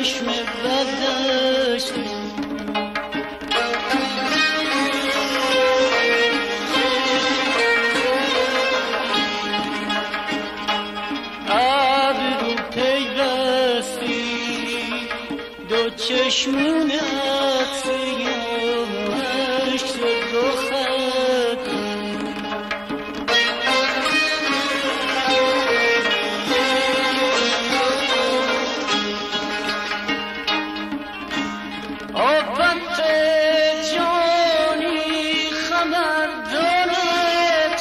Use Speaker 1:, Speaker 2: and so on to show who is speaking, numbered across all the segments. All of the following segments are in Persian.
Speaker 1: چشم بدشتی ابرو پیوستی دو چشمونت سیاهش رخت آفت جانی خبر دارد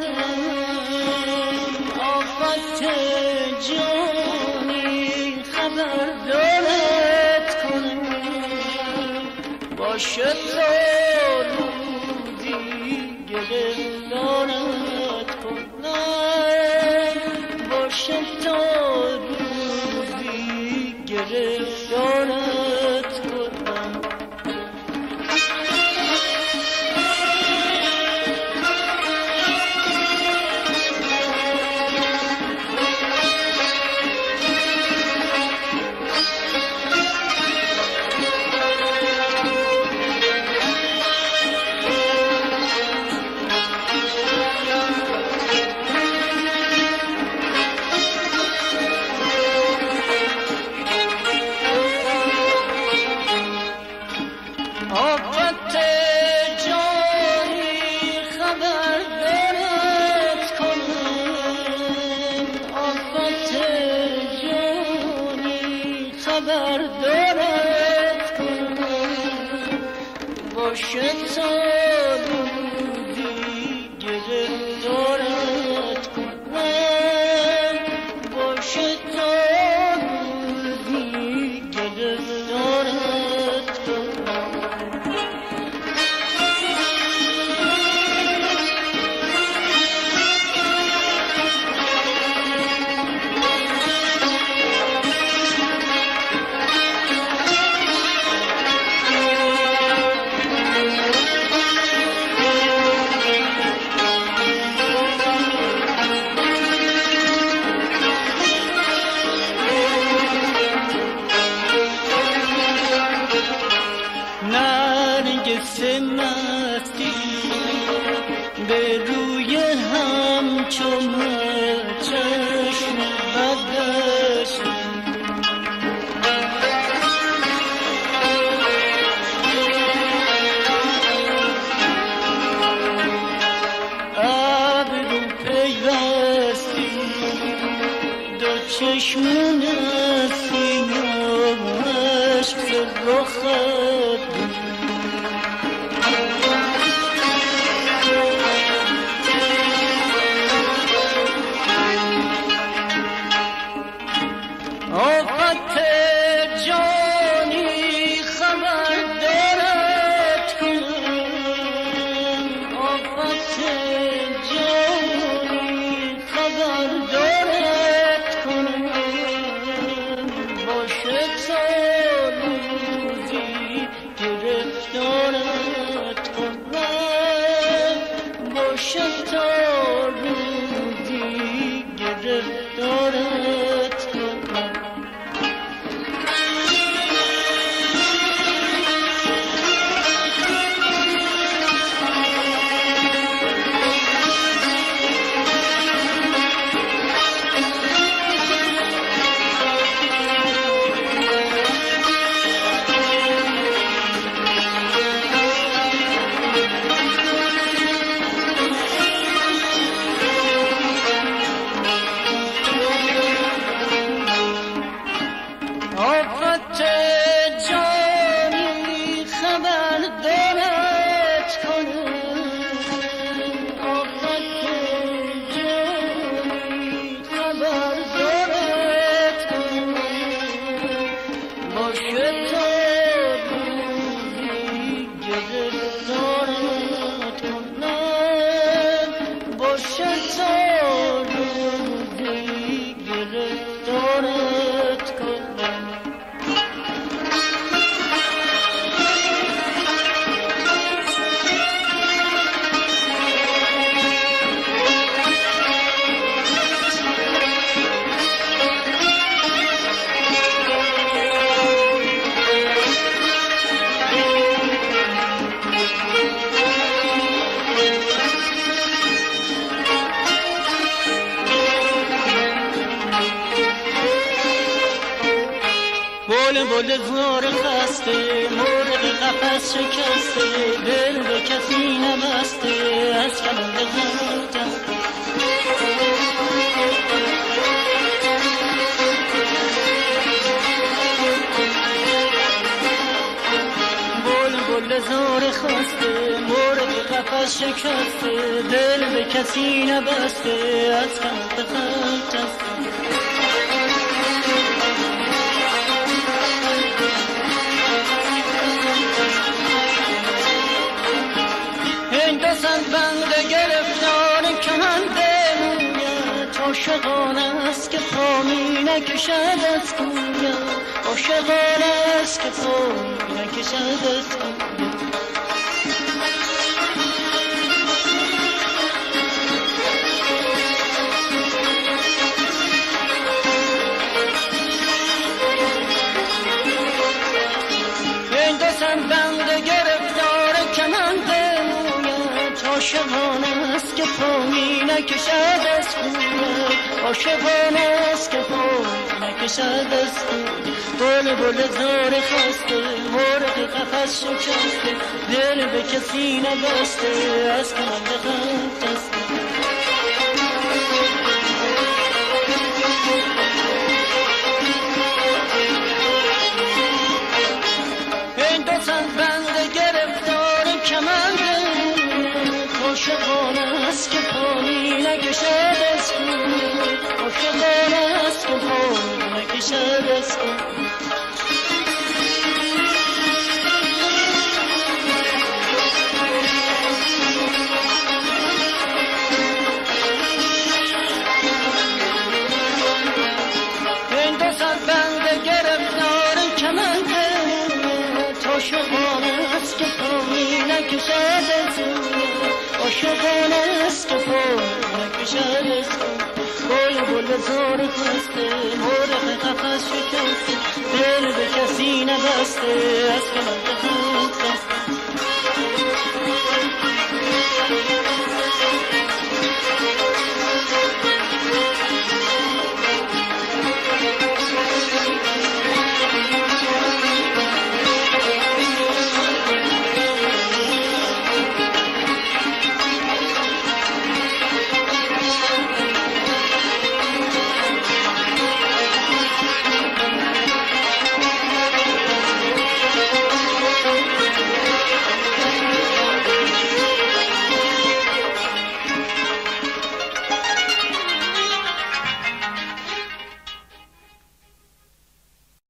Speaker 1: کنم آفت جانی خبر دارد کنم باشه تا روزی گرفتارت کنم باشه تا روزی گرفتارت کنم آفت جانی خبر دارد کنم آفت جانی خبر دارد کنم باشه تا روزی گرفتارت کنم باشه تا روزی گرفتارت کنم نرگس مستی به روی همچون چشم بدشتی ابرو پیوستی دو چشمون سیاهش رخت آفت جانی خبر دارد کنم آفت جانی خبر دارد کنم باشه تا روزی گرفتارت کنم باشه تا روزی گرفتارت کنم آفت جانی خبر دارد کنم آفت جانی خبر دارد کنم باشه تا روزی گرفتارت کنم باشه تا روزی گرفتارت کنم بلبل زار خسته مرغ قفس شکسته دل به کسی نبسته از کمند غم بلبل زار خسته مرغ قفس شکسته دل به کسی نبسته از کمند غم بند گرفتار کمند مویت عاشقانه است که پا می نکشد از کویت عاشقانه است که پا می نکشد از کویت این دستم بند گرفتار کمند عاشقانه است که پا می نکشد از کویت عاشقانه است که پا می نکشد از کویت بلبل زار خسته مرغ قفس شکسته دل به کسی نبسته از کمند غم جسته این دو چند بند گرفتار کمند عاشقانه است که پا می نکشد از کویت عاشقانه است که پا می نکشد از کویت این دو صد بند گرفتار کمند عاشقانه است که پا می نکشد از کویت عاشقانه است که پا نکشد از بلبل زار خسته مرغ قفس شکسته دل به کسی نبسته از کمند